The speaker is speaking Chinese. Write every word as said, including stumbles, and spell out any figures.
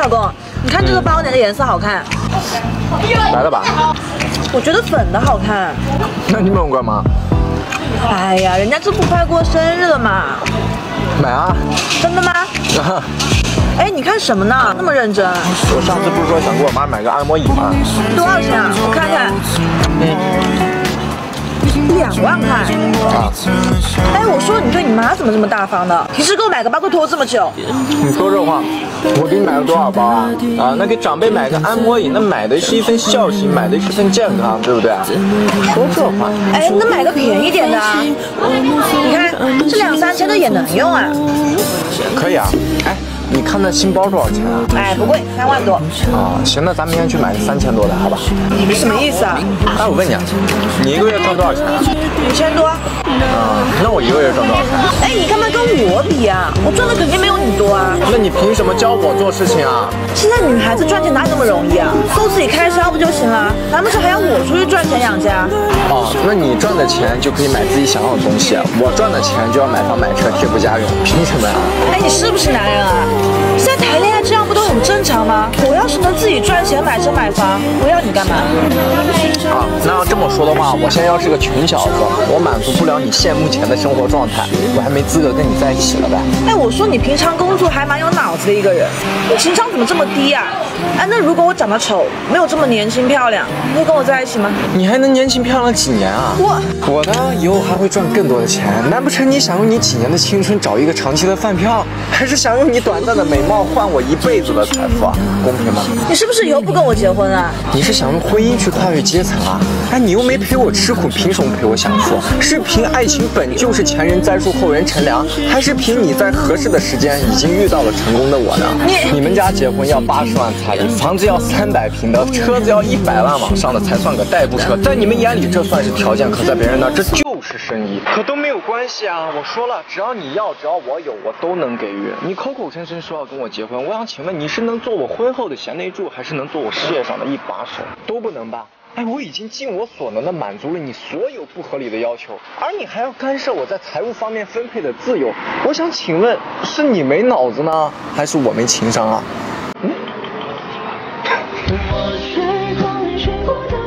公，你看这个包哪个颜色好看？ 白的吧？ 我觉得粉的好看。 那你买过吗？ 哎呀，人家这不快过生日了嘛。 买啊！ 真的吗？哎，你看什么呢？那么认真。 我上次不是说想给我妈买个按摩椅吗？ 多少钱啊？我看看。嗯，两万块。 啊！ 哎，我说你对你妈怎么这么大方的？平时给我买个包会拖这么久。 你说这话，我给你买了多少包啊？啊，那给长辈买个按摩椅，那买的是一份孝心，买的是份健康，对不对？说这话。 哎，那买个便宜点的啊。你看这两三千的也能用啊。 可以啊。哎。你看那新包多少钱啊？ 哎，不贵，三万多。 啊，行，那咱明天去买个三千多的，好吧？ 你什么意思啊？ 哎，我问你啊，你一个月挣多少钱啊？ 五千多。 啊，那我一个月挣多少钱？ 哎，你干嘛跟我比啊？我赚的肯定没有你多啊。 那你凭什么教我做事情啊？ 现在女孩子赚钱哪有那么容易啊？够自己开销不就行了？难不成还要我出去赚钱养家？ 哦，那你赚的钱就可以买自己想要的东西，我赚的钱就要买房买车贴补家用，凭什么呀？ 哎，你是不是男人啊？现在谈恋爱这样不都很正常吗？我要是能自己赚钱买车买房，我要你干嘛？ 啊，那要这么说的话，我现在要是个穷小子，我满足不了你现目前的生活状态，我还没资格跟你在一起了呗。 哎，我说你平常工作还蛮有脑子的一个人，你情商怎么这么低啊？哎，那如果我长得丑，没有这么年轻漂亮，你会跟我在一起吗？ 你还能年轻漂亮几年啊？ 我我呢，以后还会赚更多的钱。难不成你想用你几年的青春找一个长期的饭票，还是想用你短暂的美貌换我一辈子的财富啊？公平吗？ 你是不是以后不跟我结婚啊？ 你是想用婚姻去跨越阶层啊？哎，你又没陪我吃苦，凭什么陪我享福？是凭爱情本就是前人栽树后人乘凉，还是凭你在合适的时间已经遇到了成功的我呢？你你们家结婚要八十万彩礼，房子要三百平的，车子要一百万往上的才算个代步车，在你们眼里这算是条件，可在别人那这就是生意。可都没有关系啊！我说了，只要你要，只要我有，我都能给予。你口口声声说要跟我结婚，我想请问你是能做我婚后的贤内助，还是能做我事业上的一把手？都不能吧？哎，我已经尽我所能的满足了你所有不合理的要求，而你还要干涉我在财务方面分配的自由。我想请问，是你没脑子呢，还是我没情商啊？嗯。